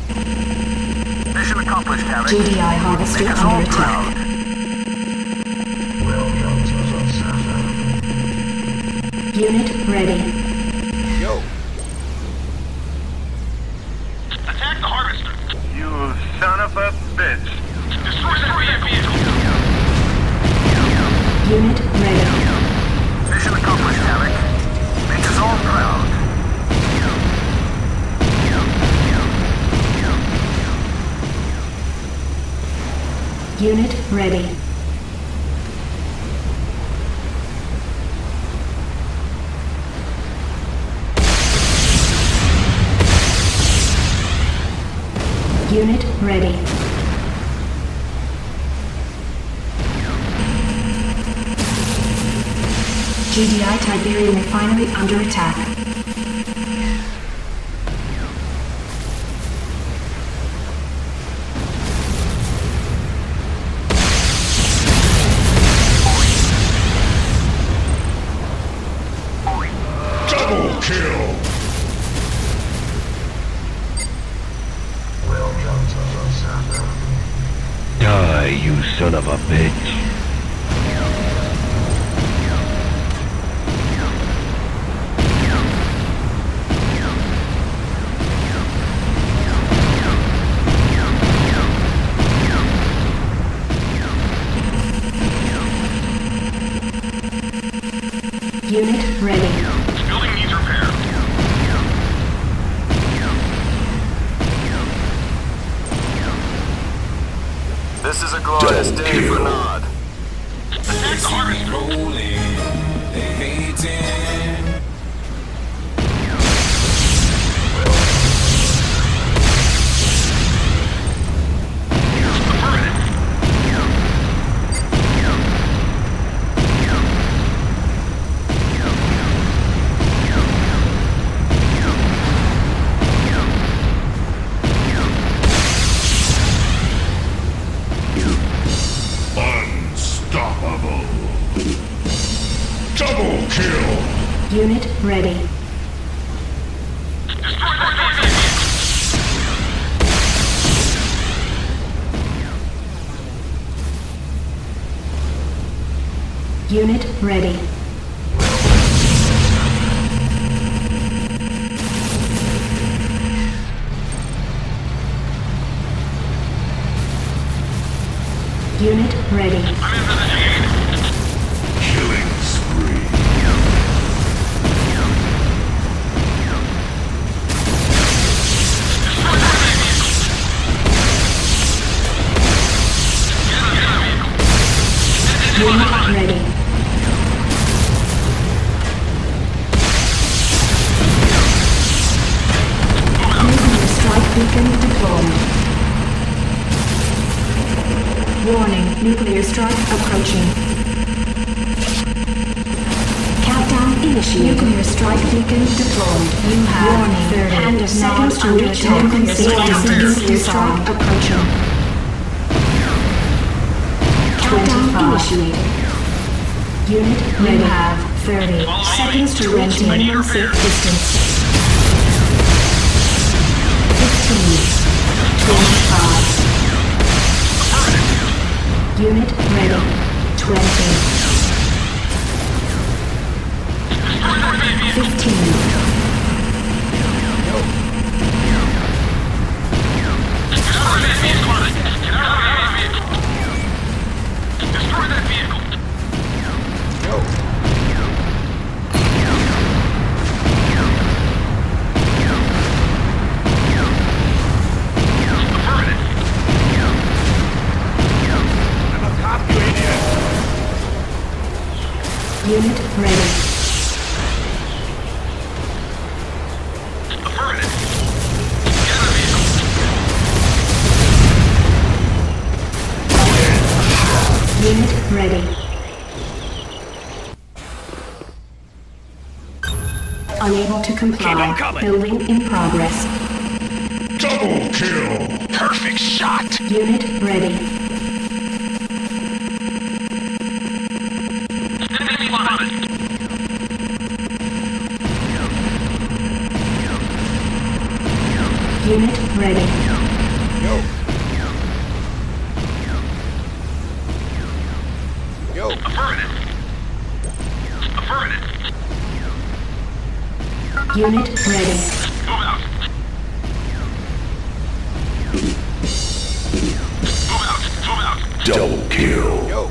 Mission accomplished, Havoc. GDI harvester Make us under all attack. proud. Unit ready. Yo. Attack the harvester. You son of a bitch. Destroy that vehicle. Unit ready. Mission accomplished, Havoc. Make us all proud. Unit ready. Unit ready. GDI Tiberium refinery under attack. Double kill. Die, you son of a bitch. Unit ready. Building needs repair. This is a glorious day for Nod. Attack the harvester. Unstoppable. Double kill. Unit ready. Destroy that vehicle. Unit ready. Unit ready. I'm in for the Renegade. Killing spree. Destroy that vehicle. Get in the vehicle. Unit ready. Nuclear strike beacon deployed. Warning, nuclear strike approaching. Countdown initiated. Nuclear strike beacon deployed. You have warning, 30 seconds to reach nuclear strike approaching. Countdown initiated. Unit ready. You have 30 seconds to reach minimum safe distance. 15, 25. Unit ready. 20. 15. Destroy that vehicle. Unit ready. Affirmative. Get in the vehicle. Unit ready. Unable to comply. Building in progress. Double kill. Perfect shot. Unit ready. Enemy line. Unit ready. Yo. Affirmative. Affirmative. Unit ready. Move out. Move out. Move out. Double kill. Yo.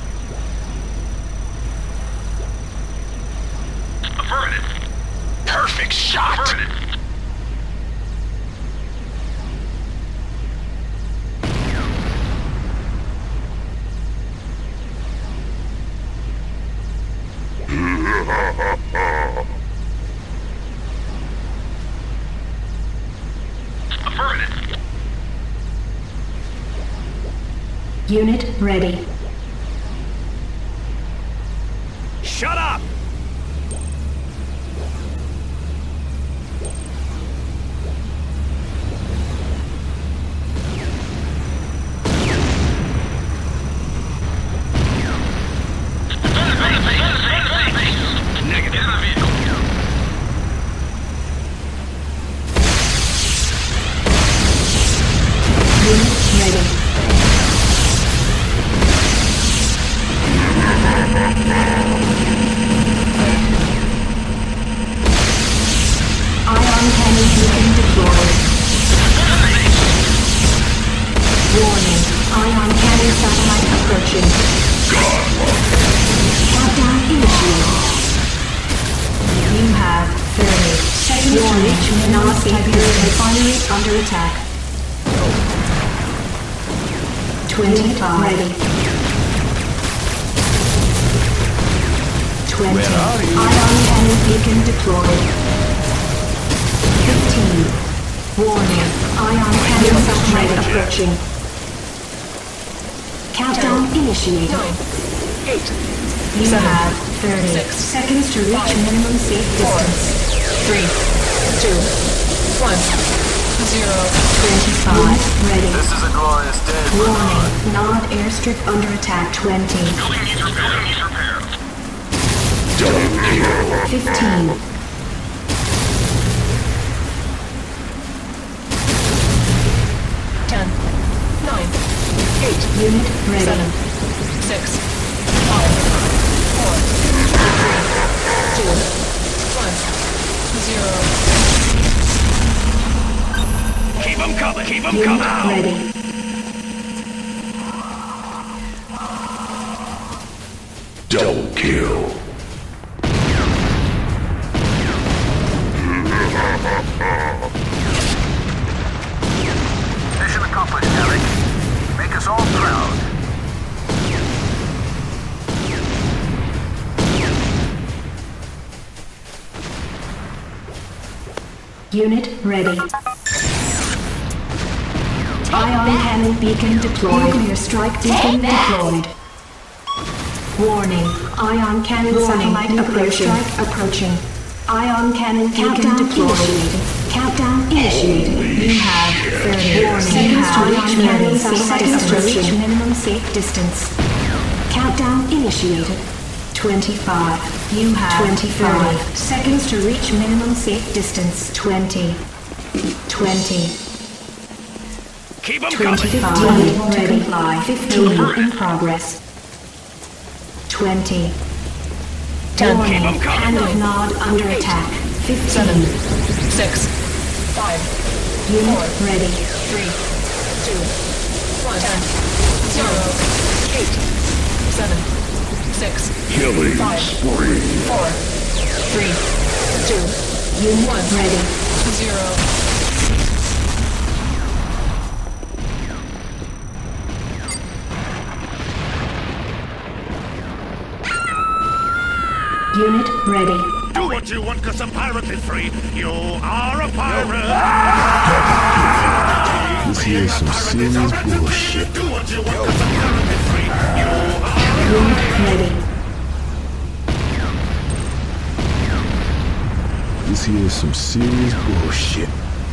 Affirmative. Perfect shot. Affirmative. Affirmative. Unit ready. Shut up! Negative. Get in the vehicle. Unit ready. Ion cannon beacon deployed. Warning. Ion cannon satellite approaching. Countdown initiated. You have 30 seconds to reach North Siberia refinery under attack. 25. Ready. 20. Ion cannon beacon deployed. 15. Warning. Ion cannon satellite approaching. Countdown initiated. 8, You 7, have 30 6, seconds to reach minimum safe distance. 3, 2, 1, 0. 25. Ready. This is a glorious day for Warning. Nod airstrip under attack. 20. Building needs repair. Double kill. 15. 10, 9, 8, Unit ready. 7, 6, 5, 4, 3, 2, 1, 0. Keep them coming. Keep them Unit coming. ready. Double kill. Mission accomplished, Eric. Make us all proud. Unit ready. Ion cannon beacon deployed. Nuclear strike beacon deployed. Warning. Ion cannon satellite approaching. Approaching. Ion cannon beacon deployed. Countdown initiated. You have 30 seconds to reach minimum safe distance. Minimum safe distance. Countdown initiated. 25. You have 25 seconds to reach minimum safe distance. 20. 20. Keep them 25. Ready to comply. 15 in progress. 20. 10, Warning. Keep 'em coming. Hand of nod under attack. 15. 7, 6, 5, Unit 4, ready. 3, 2, 1, 10, 0, 8, 7, 6, Killing 5, spree. 4, 3, 2, Unit 1, ready. 0. Unit ready. Do what you want because a pirate is free. You are a pirate. This here is some serious bullshit. Do what you want because a pirate is free. You are Unit ready. This here is some serious bullshit.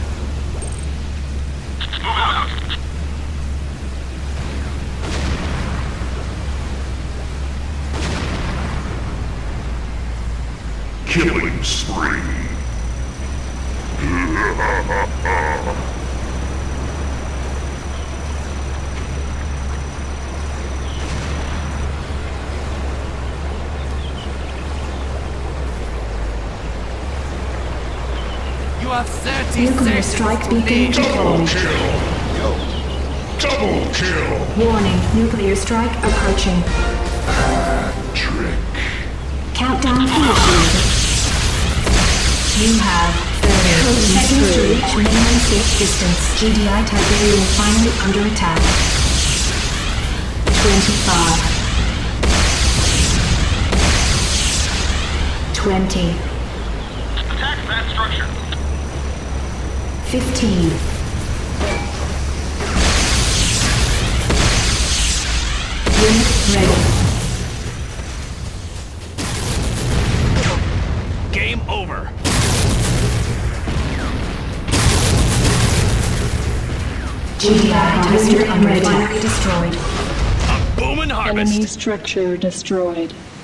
Move out. killing spree. Nuclear strike beacon deployed. Double kill. Warning, nuclear strike approaching. Trick. Countdown initiated. You have 30 seconds to reach minimum safe distance. GDI Tiberium finally under attack. 25. 20. Attack that structure. 15. 1 ready. Game over. GDI Tiberium finally destroyed. A booming harvest. Enemy structure destroyed.